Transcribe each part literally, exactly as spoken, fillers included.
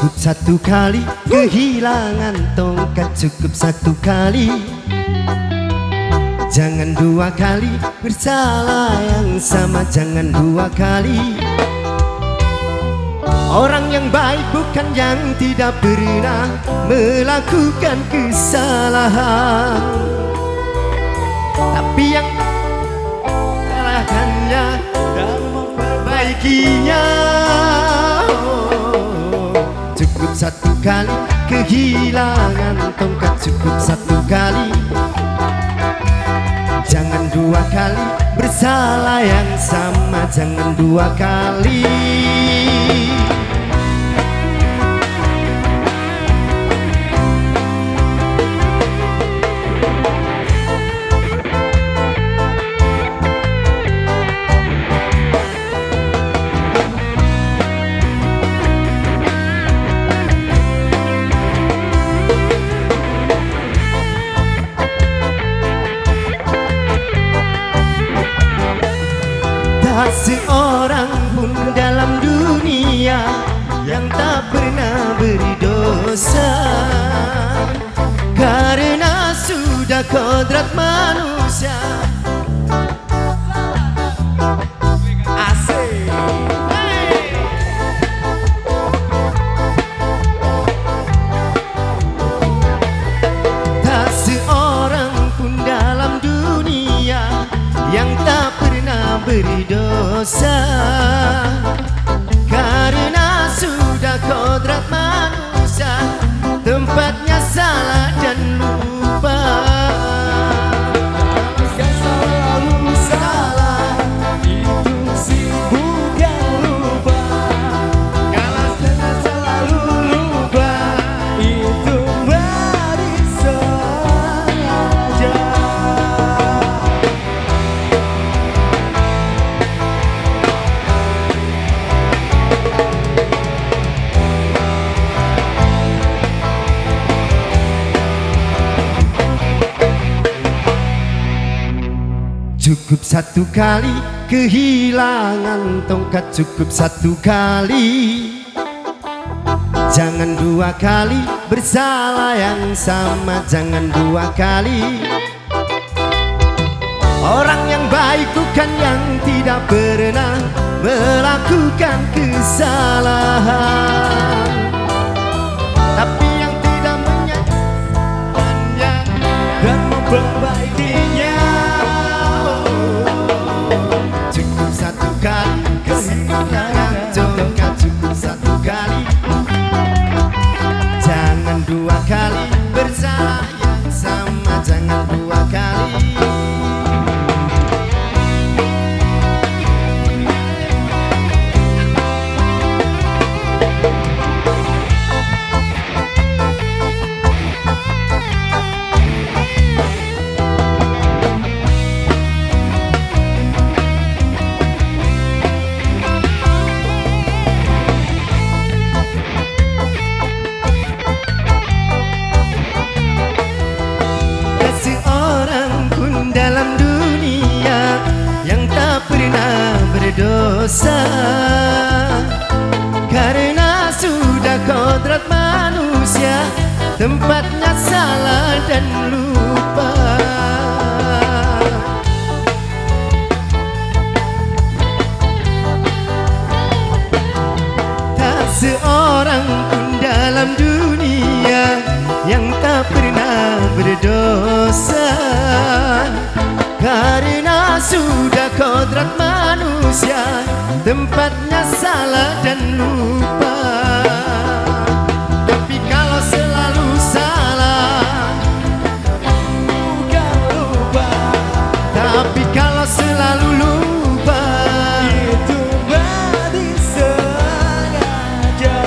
Cukup satu kali kehilangan tongkat, cukup satu kali. Jangan dua kali bersalah yang sama, jangan dua kali. Orang yang baik bukan yang tidak pernah melakukan kesalahan, tapi yang salahkannya dan memperbaikinya. Cukup satu kali kehilangan tongkat, cukup satu kali. Jangan dua kali bersalah yang sama, jangan dua kali. Tak seorang pun dalam dunia yang tak pernah berdosa, karena sudah kodrat manusia. Asik. Hey. Tak seorang pun dalam dunia yang tak pernah berdosa, karena sudah kodrat manusia tempatnya salah dan lupa. Yang selalu salah itu si bukan lupa, kalau selalu lupa itu baru saja. Cukup satu kali kehilangan tongkat, cukup satu kali. Jangan dua kali bersalah yang sama, jangan dua kali. Orang yang baik bukan yang tidak pernah melakukan kesalahan, tapi yang tidak menyalahkannya dan memperbaikinya. Satu kali kehilangan tongkat, cukup satu kali. Jangan dua kali bersalah yang sama, jangan dua kali. Dalam dunia yang tak pernah berdosa, karena sudah kodrat manusia tempatnya salah dan lupa. Tak seorang pun dalam dunia yang tak pernah berdosa, karena sudah kodrat manusia tempatnya salah dan lupa. Tapi kalau selalu salah bukan lupa, tapi kalau selalu lupa itu berarti sengaja.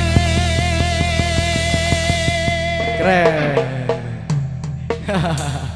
Keren.